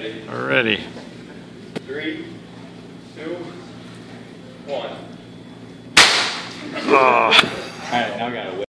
Ready? We're ready. 3, 2, 1. Oh. Alright, now I gotta wait.